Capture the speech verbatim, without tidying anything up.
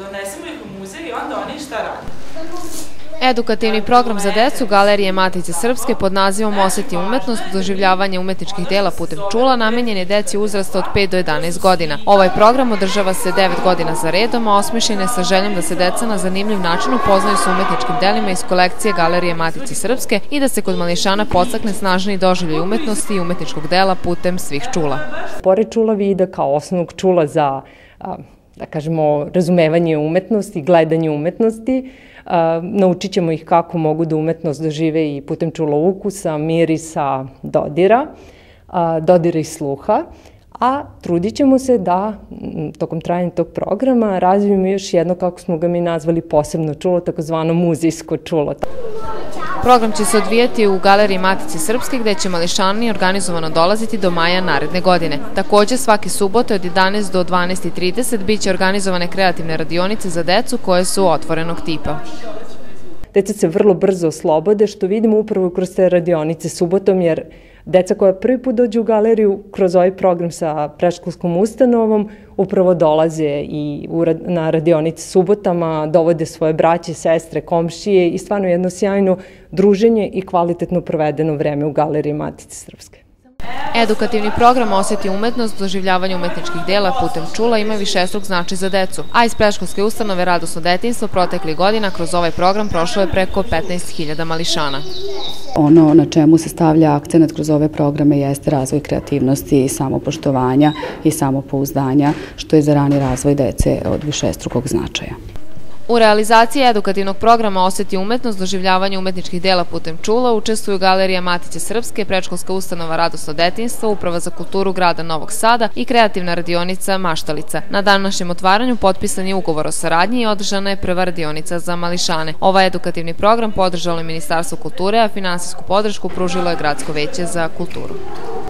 donesemo ih u muzej i onda oni šta rade? Edukativni program za decu Galerije Matice Srpske pod nazivom Oseti umetnost, doživljavanje umetničkih dela putem čula namenjen je deci uzrasta od pet do jedanaest godina. Ovaj program održava se devet godina za redom, a osmišljen je sa željom da se deca na zanimljiv način upoznaju sa umetničkim delima iz kolekcije Galerije Matice Srpske i da se kod mališana podstakne snažni doživljaj umetnosti i umetničkog dela putem svih čula. Pored čula vida kao osnovnog čula za, da kažemo, razumevanje umetnosti, gledanje umetnosti, naučit ćemo ih kako mogu da umetnost dožive i putem čula ukusa, mirisa, dodira, dodira i sluha, a trudit ćemo se da tokom trajanja tog programa razvijemo još jedno, kako smo ga mi nazvali, posebno čulo, takozvano muzejsko čulo. Program će se odvijati u Galeriji Matice Srpske, gde će mališani organizovano dolaziti do maja naredne godine. Takođe, svake subote od jedanaest do dvanaest i trideset biće organizovane kreativne radionice za decu koje su otvorenog tipa. Deca se vrlo brzo oslobode, što vidimo upravo kroz te radionice subotom, jer deca koja prvi put dođu u galeriju kroz ovaj program sa predškolskom ustanovom upravo dolaze i na radionice subotama, dovode svoje braće, sestre, komšije i stvarno jedno sjajno druženje i kvalitetno provedeno vreme u Galeriji Matice Srpske. Edukativni program Oseti umetnost, doživljavanje umetničkih dela putem čula ima višestruk značaj za decu, a iz predškolske ustanove Radosno detinjstvo proteklih godina kroz ovaj program prošlo je preko petnaest hiljada mališana. Ono na čemu se stavlja akcenat kroz ove programe jeste razvoj kreativnosti, samopoštovanja i samopouzdanja, što je za rani razvoj dece od višestrukog značaja. U realizaciji edukativnog programa Oseti umetnost, doživljavanje umetničkih dela putem čula učestvuju Galerija Matice Srpske, predškolska ustanova Radosno detinjstvo, Uprava za kulturu grada Novog Sada i kreativna radionica Maštalica. Na današnjem otvaranju potpisan je ugovor o saradnji i održana je prva radionica za mališane. Ovaj edukativni program podržalo je Ministarstvo kulture, a finansijsku podršku pružilo je Gradsko veće za kulturu.